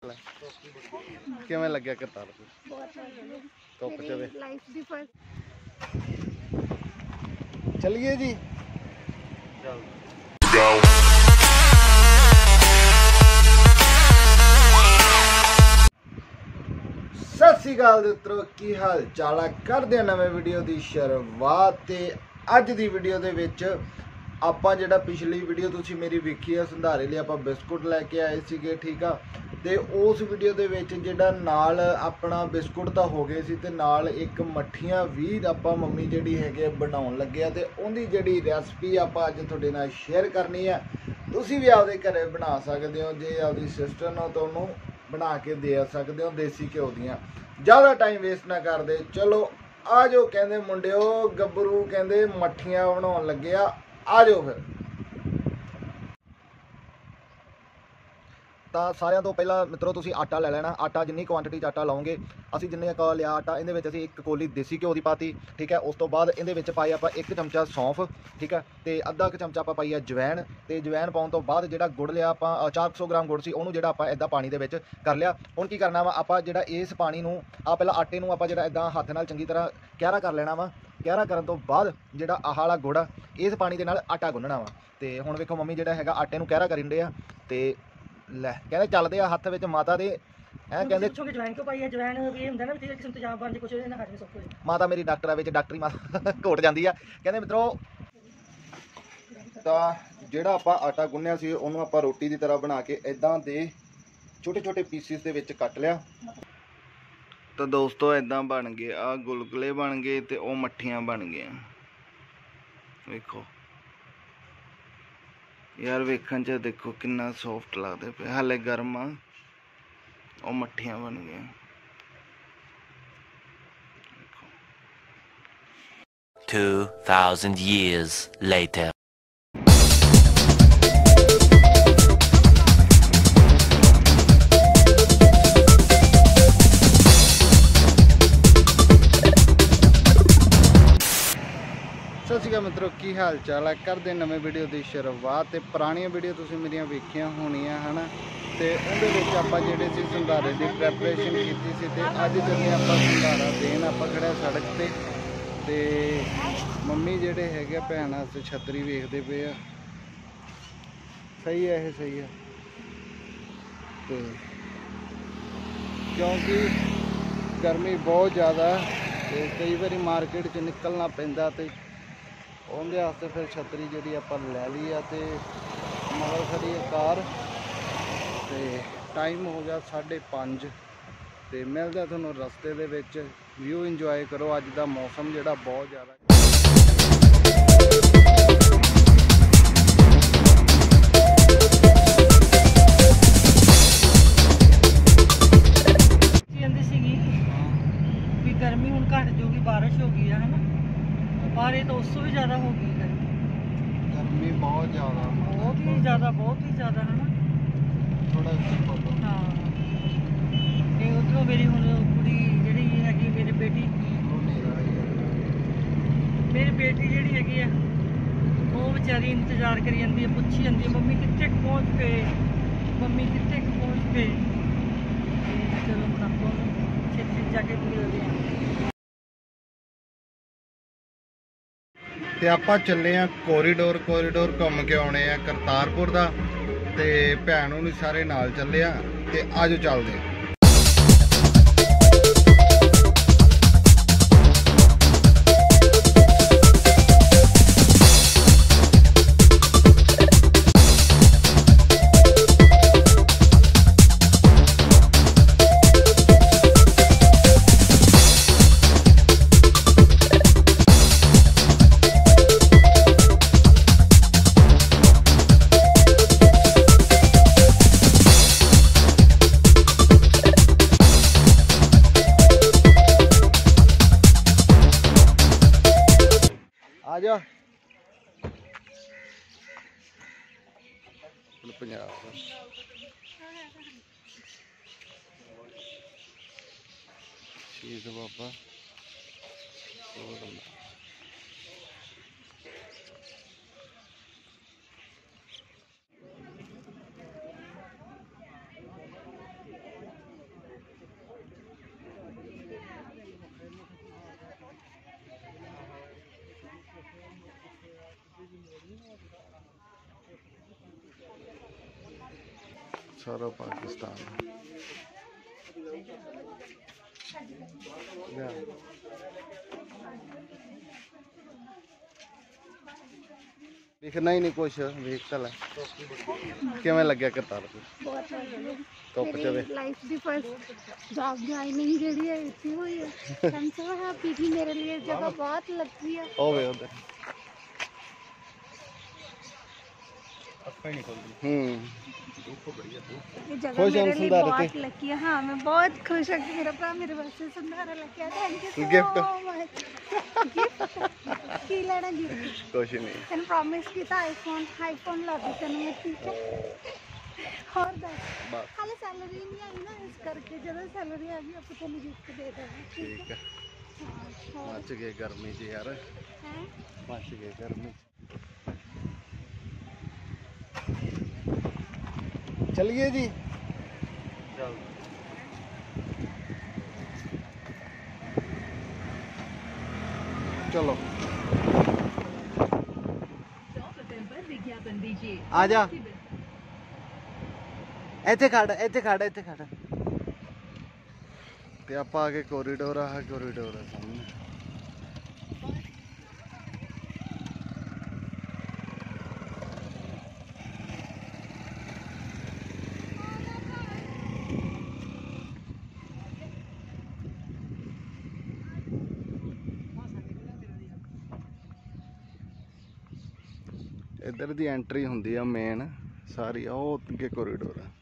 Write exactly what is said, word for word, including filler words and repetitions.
ਕਿਵੇਂ ਲੱਗਿਆ ਕਰਤਾਰਪੁਰ? ਧੁੱਪ ਚ ਵੇ ਚਲਿਏ ਜੀ। ਸਤਿ ਸ਼੍ਰੀ ਅਕਾਲ ਦੋਸਤੋ, ਕੀ ਹਾਲ ਚਾਲ ਆ? ਕਰਦੇ ਆ ਨਵੇਂ ਵੀਡੀਓ ਦੀ ਸ਼ੁਰੂਆਤ। ਤੇ ਅੱਜ ਦੀ ਵੀਡੀਓ ਦੇ ਵਿੱਚ ਆਪਾਂ ਜਿਹੜਾ ਪਿਛਲੀ ਵੀਡੀਓ ਤੁਸੀਂ ਮੇਰੀ ਵੇਖੀ ਆ ਸੰਧਾਰੇ ਲਈ ਆਪਾਂ ਬਿਸਕੁਟ ਲੈ ਕੇ ਆਏ ਸੀਗੇ, ਠੀਕ ਆ। ਤੇ ਉਸ ਵੀਡੀਓ ਦੇ ਵਿੱਚ ਜਿਹੜਾ ਨਾਲ ਆਪਣਾ ਬਿਸਕੁਟ ਤਾਂ ਹੋ ਗਏ ਸੀ ਤੇ ਨਾਲ ਇੱਕ ਮੱਠੀਆਂ ਵੀ ਆਪਾਂ ਮੰਮੀ ਜਿਹੜੀ ਹੈਗੇ ਬਣਾਉਣ ਲੱਗੇ ਆ, ਤੇ ਉਹਦੀ ਜਿਹੜੀ ਰੈਸਪੀ ਆਪਾਂ ਅੱਜ ਤੁਹਾਡੇ ਨਾਲ ਸ਼ੇਅਰ ਕਰਨੀ ਆ। ਤੁਸੀਂ ਵੀ ਆਪਦੇ ਘਰੇ ਬਣਾ ਸਕਦੇ ਹੋ, ਜੇ ਆਪਦੀ ਸਿਸਟਰ ਨੂੰ ਤਾਂ ਉਹਨੂੰ ਬਣਾ ਕੇ ਦੇ ਸਕਦੇ ਹੋ ਦੇਸੀ ਘਿਓ ਦੀਆਂ। ਜ਼ਿਆਦਾ ਟਾਈਮ ਵੇਸਟ ਨਾ ਕਰਦੇ, ਚਲੋ ਆ ਜਾਓ। ਕਹਿੰਦੇ ਮੁੰਡਿਓ ਗੱਭਰੂ ਕਹਿੰਦੇ ਮੱਠੀਆਂ ਬਣਾਉਣ ਲੱਗੇ ਆ, ਆ ਜਾਓ ਫਿਰ। ਤਾਂ ਸਾਰਿਆਂ ਤੋਂ ਪਹਿਲਾਂ ਮਿੱਤਰੋ ਤੁਸੀਂ ਆਟਾ ਲੈ ਲੈਣਾ। ਆਟਾ ਜਿੰਨੀ ਕੁਆਂਟਿਟੀ 'ਚ ਆਟਾ ਲਾਓਗੇ, ਅਸੀਂ ਜਿੰਨੇ ਕ ਲਿਆ ਆਟਾ, ਇਹਦੇ ਵਿੱਚ ਅਸੀਂ ਇੱਕ ਕੋਲੀ ਦੇਸੀ ਘਿਓ ਦੀ ਪਾਤੀ, ਠੀਕ ਹੈ। ਉਸ ਤੋਂ ਬਾਅਦ ਇਹਦੇ ਵਿੱਚ ਪਾਈ ਆਪਾਂ ਇੱਕ ਚਮਚਾ ਸੌਂਫ, ਠੀਕ ਹੈ, ਤੇ ਅੱਧਾ ਕੁ ਚਮਚਾ ਆਪਾਂ ਪਾਈ ਆ ਜਵੈਣ। ਤੇ ਜਵੈਣ ਪਾਉਣ ਤੋਂ ਬਾਅਦ ਜਿਹੜਾ ਗੁੜ ਲਿਆ ਆਪਾਂ ਚਾਰ ਸੌ ਗ੍ਰਾਮ ਗੁੜ ਸੀ, ਉਹਨੂੰ ਜਿਹੜਾ ਆਪਾਂ ਇੱਦਾਂ ਪਾਣੀ ਦੇ ਵਿੱਚ ਕਰ ਲਿਆ। ਹੁਣ ਕੀ ਕਰਨਾ ਵਾ ਆਪਾਂ, ਜਿਹੜਾ ਇਸ ਪਾਣੀ ਨੂੰ ਆ ਪਹਿਲਾਂ ਆਟੇ ਨੂੰ ਆਪਾਂ ਜਿਹੜਾ ਇੱਦਾਂ ਹੱਥ ਨਾਲ ਚੰਗੀ ਤਰ੍ਹਾਂ ਕਿਆਰਾ ਕਰ ਲੈਣਾ ਵਾ। ਕਿਆਰਾ ਕਰਨ ਤੋਂ ਬਾਅਦ ਜਿਹੜਾ ਆਹ ਵਾਲਾ ਗੁੜ ਆ ਇਸ ਪਾਣੀ ਦੇ ਨਾਲ ਆਟਾ ਗੁੰਨਣਾ ਵਾ। ਤੇ ਹੁਣ ਵੇਖੋ ਮੰਮੀ ਜਿਹੜਾ ਹੈਗਾ ਆਟੇ ਨੂੰ ਕਿਆਰਾ ਕਰਨ ਡੇ ਆ, ਤੇ ਲੈ ਕਹਿੰਦੇ ਚੱਲਦੇ ਆ ਹੱਥ ਵਿੱਚ ਮਾਤਾ ਦੇ। ਐ ਕਹਿੰਦੇ ਜਵੈਣ ਕਿਉਂ ਪਾਈ ਹੈ? ਜਵੈਣ ਇਹ ਹੁੰਦਾ ਨਾ ਵੀ ਕਿਸੇ ਤੇਜ਼ਾਬ ਬਣ ਜੇ ਕੁਛ ਇਹਨਾਂ ਹੱਥ ਵਿੱਚ ਸੁੱਕ ਹੋਏ। ਮਾਤਾ ਮੇਰੀ ਡਾਕਟਰ ਆ, ਵਿੱਚ ਡਾਕਟਰੀ ਮਾਤਾ ਘੋਟ ਜਾਂਦੀ ਆ। ਕਹਿੰਦੇ ਮਿੱਤਰੋ ਤਾਂ ਜਿਹੜਾ ਆਪਾਂ ਆਟਾ ਗੁੰਨਿਆ ਸੀ ਉਹਨੂੰ ਆਪਾਂ ਰੋਟੀ ਦੀ ਤਰ੍ਹਾਂ ਬਣਾ ਕੇ ਇਦਾਂ ਦੇ ਛੋਟੇ ਛੋਟੇ ਪੀਸਿਸ ਦੇ ਵਿੱਚ ਕੱਟ ਲਿਆ। ਤਾਂ ਦੋਸਤੋ ਇਦਾਂ ਬਣ ਗਏ ਆ ਗੁਲਗੁਲੇ ਬਣ ਗਏ ਤੇ ਉਹ ਮੱਠੀਆਂ ਬਣ ਗਈਆਂ। ਵੇਖੋ ਯਾਰ, ਵੇਖਣ 'ਚ ਦੇਖੋ ਕਿੰਨਾ ਸੌਫਟ ਲੱਗਦੇ ਪਏ, ਹਾਲੇ ਗਰਮ ਆ। ਉਹ ਮੱਠੀਆਂ ਬਣ ਗਈਆਂ। two thousand years later. ਸਤਿ ਸ਼੍ਰੀ ਅਕਾਲ ਮਿੱਤਰੋ, ਕੀ ਹਾਲ ਚਾਲ ਹੈ? ਕਰਦੇ ਨਵੇਂ ਵੀਡੀਓ ਦੀ ਸ਼ੁਰੂਆਤ। ਤੇ ਪੁਰਾਣੀਆਂ ਵੀਡੀਓ ਤੁਸੀਂ ਮੇਰੀਆਂ ਵੇਖੀਆਂ ਹੋਣੀਆਂ ਹੈ ਨਾ, ਤੇ ਉਹਦੇ ਵਿੱਚ ਆਪਾਂ ਜਿਹੜੇ ਸੀ ਸੰਧਾਰੇ ਦੀ ਪ੍ਰੈਪਰੇਸ਼ਨ ਕੀਤੀ ਸੀ। ਤੇ ਅੱਜ ਜਦੋਂ ਆਪਾਂ ਸੰਧਾਰਾ ਦੇਣ ਆਪਾਂ ਖੜਿਆ ਸੜਕ ਤੇ, ਤੇ ਮੰਮੀ ਜਿਹੜੇ ਹੈਗੇ ਭੈਣ ਵਾਸਤੇ ਛਤਰੀ ਵੇਖਦੇ ਪਏ ਆ। ਸਹੀ ਹੈ ਇਹ, ਸਹੀ ਹੈ। ਤੇ ਕਿਉਂਕਿ ਗਰਮੀ ਬਹੁਤ ਜ਼ਿਆਦਾ ਤੇ ਕਈ ਵਾਰੀ ਮਾਰਕੀਟ 'ਚ ਨਿਕਲਣਾ ਪੈਂਦਾ, ਤੇ ਉਹਦੇ ਵਾਸਤੇ ਫਿਰ ਛਤਰੀ ਜਿਹੜੀ ਆਪਾਂ ਲੈ ਲਈ ਆ। ਤੇ ਮਗਰ ਖੜੀ ਹੈ ਕਾਰ, ਤੇ ਟਾਈਮ ਹੋ ਗਿਆ ਸਾਢੇ ਪੰਜ। ਤੇ ਮਿਲਦਾ ਤੁਹਾਨੂੰ ਰਸਤੇ ਦੇ ਵਿੱਚ। ਵਿਊ ਇੰਜੋਏ ਕਰੋ। ਅੱਜ ਦਾ ਮੌਸਮ ਜਿਹੜਾ ਬਹੁਤ ਜ਼ਿਆਦਾ ਕਹਿੰਦੀ ਸੀਗੀ ਵੀ ਗਰਮੀ ਹੁਣ ਘਟ ਜਾਊਗੀ, ਬਾਰਿਸ਼ ਹੋ ਗਈ ਆ ਹਨਾ, ਪਰ ਇਹ ਤਾਂ ਉਸ ਤੋਂ ਵੀ ਜ਼ਿਆਦਾ ਹੋ ਗਈ ਹੈ। ਗਰਮੀ ਬਹੁਤ ਜ਼ਿਆਦਾ, ਬਹੁਤ ਹੀ ਜ਼ਿਆਦਾ, ਬਹੁਤ ਹੀ ਜ਼ਿਆਦਾ ਹਨਾ। ਥੋੜਾ ਹਾਂ, ਤੇ ਉੱਧਰੋਂ ਮੇਰੀ ਹੁਣ ਕੁੜੀ ਜਿਹੜੀ ਹੈਗੀ, ਮੇਰੀ ਬੇਟੀ ਮੇਰੀ ਬੇਟੀ ਜਿਹੜੀ ਹੈਗੀ ਆ, ਉਹ ਵਿਚਾਰੀ ਇੰਤਜ਼ਾਰ ਕਰੀ ਜਾਂਦੀ ਹੈ, ਪੁੱਛੀ ਜਾਂਦੀ ਹੈ ਮੰਮੀ ਕਿੱਥੇ ਕੁ ਪਹੁੰਚ ਗਏ, ਮੰਮੀ ਕਿੱਥੇ ਕੁ ਪਹੁੰਚ ਗਏ। ਤੇ ਚਲੋ ਹੁਣ ਆਪਾਂ ਛੇਤੀ ਜਾ ਕੇ ਮਿਲਦੇ ਹਾਂ। ਤੇ ਆਪਾਂ ਚੱਲੇ ਆ ਕੋਰੀਡੋਰ। ਕੋਰੀਡੋਰ ਘੁੰਮ ਕੇ ਆਉਣੇ ਆ ਕਰਤਾਰਪੁਰ ਦਾ, ਤੇ ਭੈਣ ਨੂੰ ਸਾਰੇ ਨਾਲ ਚੱਲੇ ਆ। ਤੇ ਆਜੋ ਚੱਲਦੇ ਆ। ਆ ਜਾ ਪੰਜਾਬ ਦਾ ਸ਼ਹੀਦ ਬਾਬਾ। सारा पाकिस्तान या। दिखना ही नहीं कुछ, वेखता लै किवें लग्या करतारपुर? बहुत बढ़िया। धुप च मेरी लाइफ की फर्स्ट जॉब ज्वाइनिंग ਜਿਹੜੀ है इतनी हुई है। आई एम सो हैप्पी कि मेरे लिए जगह बहुत लगी है। होवे उधर हम्म ये जगह खुश मेरे हम लिए संधारे बहुत थे। लकी है। हाँ मैं बहुत खुश हूँ कि मेरा भरा मेरे वास्ते संधारा लेके आया। Thank you so Gift? Much. Gift की लेना गिफ्ट कुछ नहीं। तैਨੂੰ प्रॉमिस किया आईफोन आईफोन ला दे तेन मैं, ठीक है? और दस बस हाले सैलरी नहीं आई ना, इस करके जब सैलरी आ गई आप तेन गिफ्ट दे देंगे, ठीक ठीक है? है। हाँ और मच गए गर्मी च यार, हैं? मच गए गर्मी च। चलिए जी, चलो आ जा, ਇੱਥੇ ਖੜ ਇੱਥੇ ਖੜ ਇੱਥੇ ਖੜ ਤੇ ਆਪਾਂ ਆ ਕੇ ਕੋਰੀਡੋਰ ਆ ਕੋਰੀਡੋਰ ਆ ਸਾਹਮਣੇ। इधर दी एंट्री होंदी आ मेन सारी, ਉਹ ਅੱਗੇ ਕੋਰੀਡੋਰ ਆ।